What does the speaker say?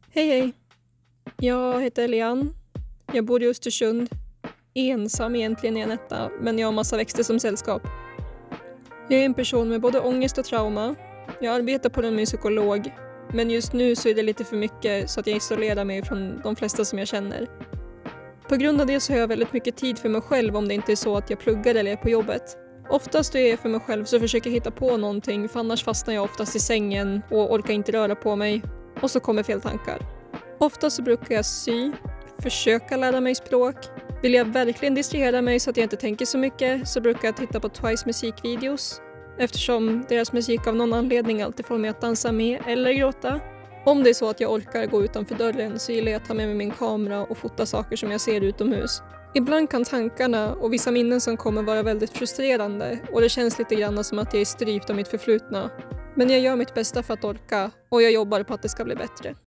Hej hej! Jag heter Elian. Jag bor i Östersund. Ensam egentligen i en etta, men jag har massa växter som sällskap. Jag är en person med både ångest och trauma. Jag arbetar på en psykolog, men just nu så är det lite för mycket så att jag isolerar mig från de flesta som jag känner. På grund av det så har jag väldigt mycket tid för mig själv om det inte är så att jag pluggar eller är på jobbet. Oftast är jag för mig själv så försöker jag hitta på någonting, för annars fastnar jag oftast i sängen och orkar inte röra på mig. Och så kommer fel tankar. Ofta så brukar jag försöka lära mig språk. Vill jag verkligen distrahera mig så att jag inte tänker så mycket så brukar jag titta på Twice musikvideos. Eftersom deras musik av någon anledning alltid får mig att dansa med eller gråta. Om det är så att jag orkar gå utanför dörren så gillar jag att ta med mig min kamera och fota saker som jag ser utomhus. Ibland kan tankarna och vissa minnen som kommer vara väldigt frustrerande och det känns lite grann som att jag är strypt av mitt förflutna. Men jag gör mitt bästa för att orka och jag jobbar på att det ska bli bättre.